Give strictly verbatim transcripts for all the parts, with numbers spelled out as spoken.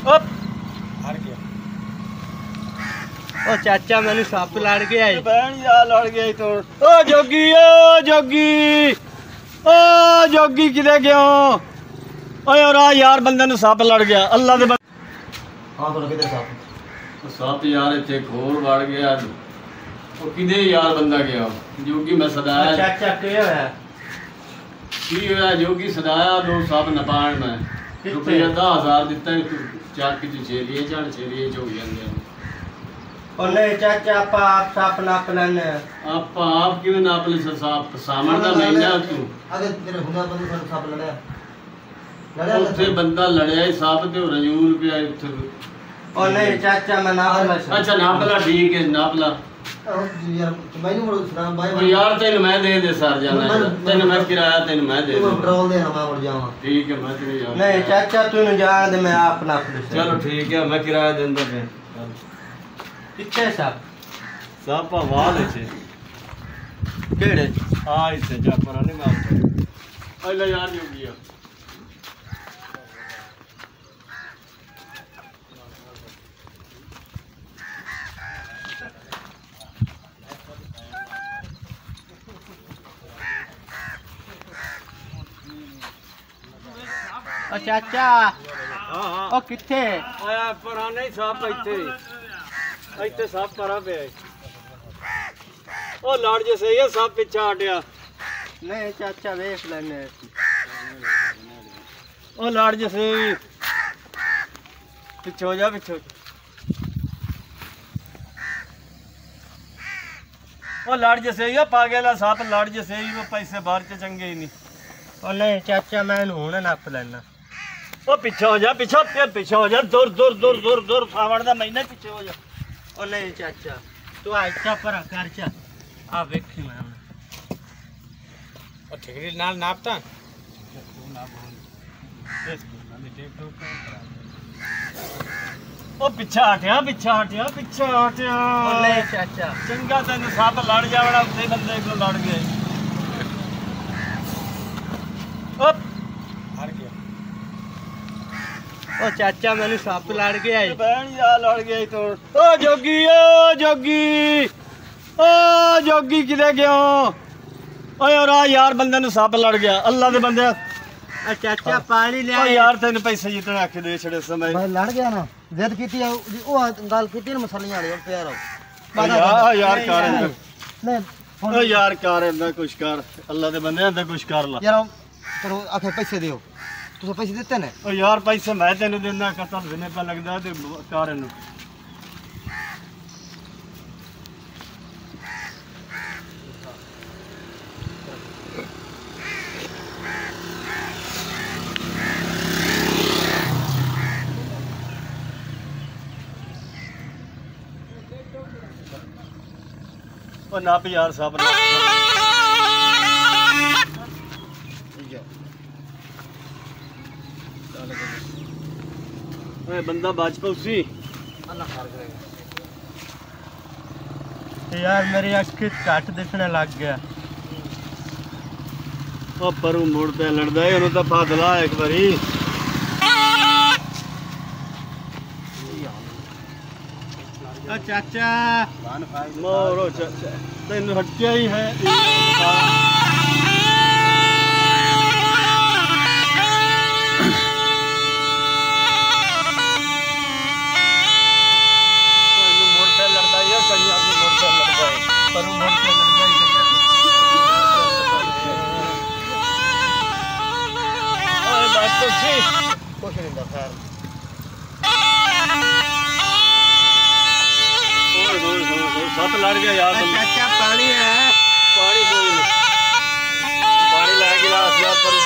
ओ चाचा मैंने सप लड़ गया बहन यार लड़ गया तो ओ जोगी ओ जोगी ओ जोगी किधे गयो ओए और यार बंदे नु सप लड़ गया अल्लाह दे हां तो किधर सप सप यार इत्थे खोर वड़ गया ओ किधे यार बंदा गया जोगी मैं सदाया चाचा के होया की होया जोगी सदाया दो सप नपाण मैं रुपया दस हजार दिता चाक की छेलिए चढ़ छेलिए हो जांदे और नहीं चाचा आपा आप सप नाप लेने आप आप किवें नाप ले सप सामण दा महीना तू अगे तेरे हुनर बंदे सन सप लड़या लड़या उत्थे बंदा लड़या ही सप ते रजूल पिया उत्थे और नहीं चाचा मैं नाप ला अच्छा नाप ला ठीक है नाप ला यार मैनू मुड़ सलाम भाई ओ यार तेन मैं दे दे सर जाना तेन मैं किराया तेन मैं दे तू पेट्रोल दे मैं उड़ जावां ठीक है मैं तेरे यार नहीं चाचा तू न जान दे मैं आप नाप ले चलो ठीक है मैं किराया देंदा पे कितने सप सप वाले छे केड़े आ इसे जा पर नहीं मार अल्लाह यार जोगिया ओ चाचा हां हां ओ किथे आया पर नहीं सप इथे इथे सप परा पे ओ लड़ जे सही है सप पीछे हटया नहीं चाचा देख लेने ओ लड़ जे सही पीछे हो जा पीछे ओ लड़ जे सही है पागल सप लड़ जे सही वो पैसे बाहर के चंगे ही नहीं और नहीं चाचा मैं हुण नाप लेना ओ पीछे हो जा पीछे फिर पीछे हो जा दूर दूर दूर दूर दूर सावण दा महीना पीछे हो जा और नहीं चाचा तू अच्छा पर कर चा आ देखी मैं और ठेकरी नाल नापता तू ना बोल इस ना टेक टोक ओ पीछे हटया पीछे हटया पीछे हटया और नहीं चाचा चंगा तेन सप लड़ जावड़ा उते बंदे को लड़ गए ओ हार गया ओ चाचा मैंने सप लड़ गया बहन यार लड़ गया तो ओ जोगी ओ जोगी ओ जोगी किधे गयो ओए और यार बंदे नु सप लड़ गया अल्लाह दे बंदे आ चाचा पानी ले ओ यार तेन पैसे जितने आखे दे छड़े समय भाई लड़ गया ना जिद कीती ओ गल कीती ना मसलियां वाली पे यार यार यार कर नहीं ओ यार कर मैं कुछ कर अल्लाह दे बंदे अंदर कुछ कर ला यार चलो आखे पैसे दियो तुसे पैसे दिते ने ओ यार पैसे मैं तेन देना कतल देने पे लगदा ते कर नु ओ नाप यार साहब ओए बंदा बाज पौसी अल्लाह खार करेगा यार मेरी अक्खी घट दिखने लग गया ओ परू मुड़ पे लड़दा है ओनु ता फादला एक बारी ओ चाचा मोरो चाचा तेन हटया ही है कुछ नहीं था खैर सप लड़ गया यार चाचा पानी है पानी कोई नहीं पानी ला गिलास यार पर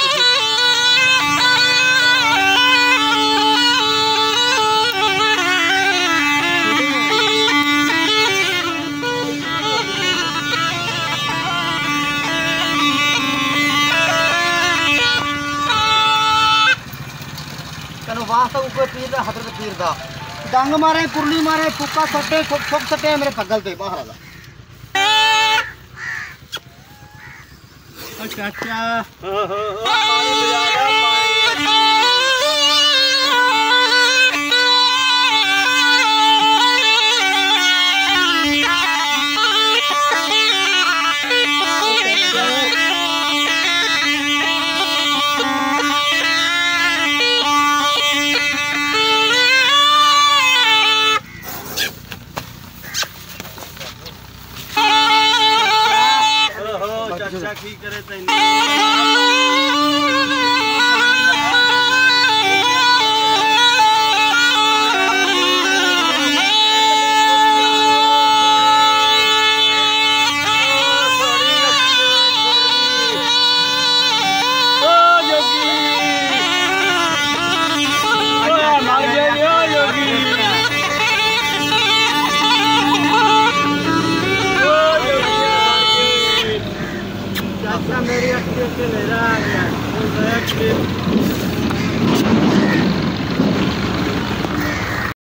वास्ता ऊपर पीर दा हजरत पीर दा डंग मारे कुरली मारे कुक्का सट्टे सब सब सट्टे मेरे पगल ते बाहर आ चाचा पानी ले आ पानी